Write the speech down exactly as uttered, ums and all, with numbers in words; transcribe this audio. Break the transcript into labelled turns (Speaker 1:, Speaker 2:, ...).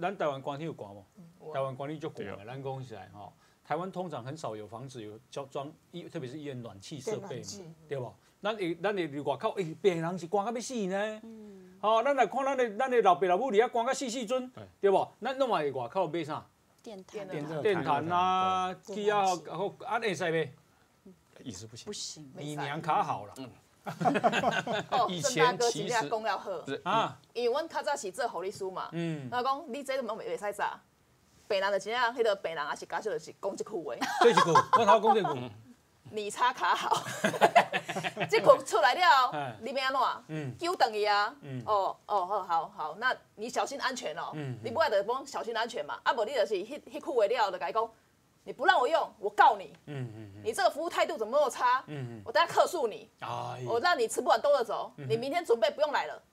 Speaker 1: 咱台湾官厅有管无？台湾管理就管的，咱讲起来吼，台湾通常很少有房子有交装医，特别是医院暖气设备嘛，对不？咱会咱会外口，诶，病人是关到要死呢。吼，咱来看咱的咱的老爸老母，伫遐关到死死阵，对不？咱弄嘛会外口买啥？
Speaker 2: 电毯、
Speaker 1: 电毯啊，去啊，然后啊，会使呗？
Speaker 3: 意思不行，
Speaker 2: 不行，
Speaker 1: 你娘卡好了。
Speaker 4: 哦，
Speaker 3: 以
Speaker 4: 郑大
Speaker 3: 前其实
Speaker 4: 哥真正讲了好，
Speaker 1: 啊，
Speaker 4: 因为阮较早是做护理师嘛，
Speaker 1: 嗯，
Speaker 4: 然后讲你这都袂袂使炸，病人就真正迄个病人也是家属就是讲一句话，
Speaker 1: 这一句，我头讲这句。
Speaker 4: 你擦卡好，这句出来了
Speaker 1: 哎，
Speaker 4: 你要安怎？
Speaker 1: 嗯
Speaker 4: 揪等伊啊
Speaker 1: 嗯，
Speaker 4: 哦哦好好好，那你小心安全哦
Speaker 1: 嗯，
Speaker 4: 你不爱就讲小心安全嘛，啊无你就是迄迄句话了，就甲伊讲，你不让我用，我告你，
Speaker 1: 嗯嗯嗯
Speaker 4: 你这个服务态度怎么那么差？
Speaker 1: 嗯嗯，
Speaker 4: 我等下客诉你，
Speaker 1: 哎，
Speaker 4: 我让你吃不完兜着走，你明天准备不用来了。